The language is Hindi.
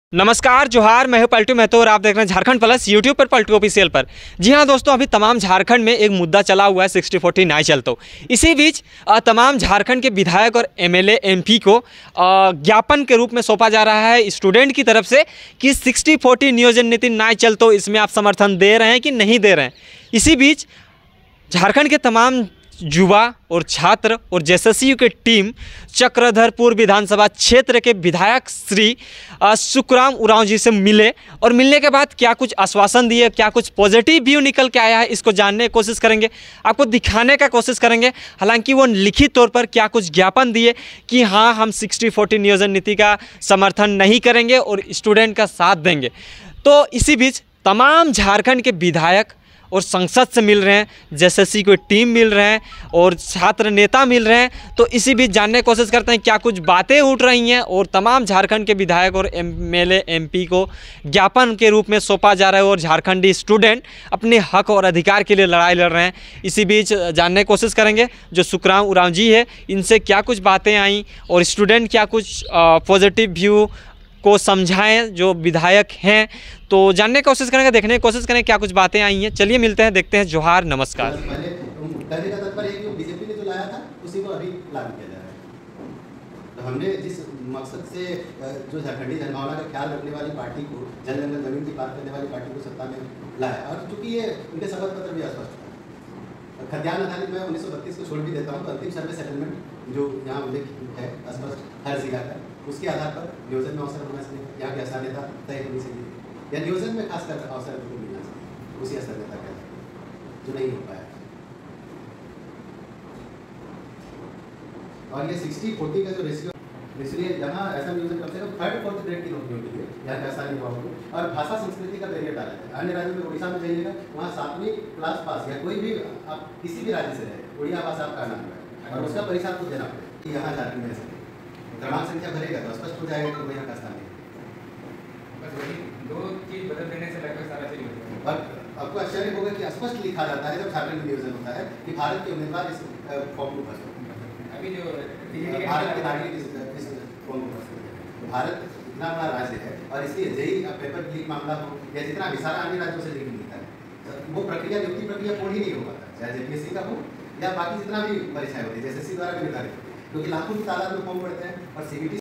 नमस्कार जोहार, मैं हूं पलटू महतो और आप देख रहे हैं झारखंड प्लस यूट्यूब पर पलटू ऑफिशियल पर। जी हां दोस्तों, अभी तमाम झारखंड में एक मुद्दा चला हुआ है 60-40 नहीं चलतो। इसी बीच तमाम झारखंड के विधायक और एमएलए एमपी को ज्ञापन के रूप में सौंपा जा रहा है स्टूडेंट की तरफ से कि 60-40 नियोजन नीति नहीं चलतो, इसमें आप समर्थन दे रहे हैं कि नहीं दे रहे हैं। इसी बीच झारखंड के तमाम युवा और छात्र और जेएसएसयू की टीम चक्रधरपुर विधानसभा क्षेत्र के विधायक श्री सुखराम उरांव जी से मिले और मिलने के बाद क्या कुछ आश्वासन दिए, क्या कुछ पॉजिटिव व्यू निकल के आया है, इसको जानने की कोशिश करेंगे, आपको दिखाने का कोशिश करेंगे। हालांकि वो लिखित तौर पर क्या कुछ ज्ञापन दिए कि हाँ, हम 60-40 नियोजन नीति का समर्थन नहीं करेंगे और स्टूडेंट का साथ देंगे। तो इसी बीच तमाम झारखंड के विधायक और संसद से मिल रहे हैं, जेएसएससी की टीम मिल रहे हैं और छात्र नेता मिल रहे हैं। तो इसी बीच जानने की कोशिश करते हैं क्या कुछ बातें उठ रही हैं और तमाम झारखंड के विधायक और एमएलए एमपी को ज्ञापन के रूप में सौंपा जा रहा है और झारखंडी स्टूडेंट अपने हक और अधिकार के लिए लड़ाई लड़ रहे हैं। इसी बीच जानने की कोशिश करेंगे जो सुखराम उरांव जी है, इनसे क्या कुछ बातें आई और स्टूडेंट क्या कुछ पॉजिटिव व्यू को समझाएं जो विधायक हैं। तो जानने की कोशिश करेंगे, देखने की कोशिश करें क्या कुछ बातें आई हैं। चलिए मिलते हैं, देखते हैं। जोहार, नमस्कार। पहले कहने का तात्पर्य है कि बीजेपी ने जो लाया था उसी को अभी लागू किया जा रहा है। तो हमने जिस मकसद से जो झारखंडी जनभावना का ख्याल रखने वाली पार्टी को, जन जन जमीन की बात करने वाली पार्टी को सत्ता में लाया, और चूंकि ये उनके शपथ पत्र भी अस्पष्ट था, खतियान आधारित में 1932 को छोड़ भी देता हूँ, तो अंतिम सर्वे सेटलमेंट जो यहाँ उल्लेख है स्पष्ट हर जिला का, उसके आधार पर नियोजन में अवसर होना चाहिए, यहाँ की स्थानीयता तय होनी चाहिए, या नियोजन में खासकर अवसर को मिलना चाहिए उसी स्थानीयता का, जो नहीं हो पाया। और ये 60-40 का जो रेशियो, इसलिए यहाँ ऐसा नियोजन कम से कम 3rd-4th ग्रेड की नौकरियों के लिए यहाँ के स्थानीय युवाओं को, और भाषा संस्कृति का बैरियर डाला है। अन्य राज्यों में उड़ीसा में जाइएगा, वहाँ 7वीं क्लास पास या कोई भी आप किसी भी राज्य से रहे, उड़िया भाषा आपका आना है और उसका परीक्षा आपको देना पड़ेगा कि यहाँ झारखंड में ऐसा क्रमांक संख्या भरेगा तो स्पष्ट हो जाएगा कि यहाँ का स्थान है। दो चीज बदल देने से लगभग सारा चीज होता है। और आपको आश्चर्य होगा कि स्पष्ट लिखा जाता है जब झारखंड में नियोजन होता है कि भारत के उम्मीदवार इस फॉर्म को भर सकते हैं। अभी जो भारत के नागरिक इस फॉर्म को भर सकते हैं। तो भारत इतना बड़ा राज्य है और इसलिए जेई पेपर लीक मामला हो या जितना भी सारा अन्य राज्यों से लीक मिलता है, वो प्रक्रिया, नियुक्ति प्रक्रिया पूर्ण ही नहीं हो पाता, चाहे जेपीएससी का हो या बाकी जितना भी परीक्षाएं होती है जेएसएससी द्वारा भी निर्धारित, क्योंकि लाखों की तादाद में फॉर्म पड़ते हैं और सीबीटी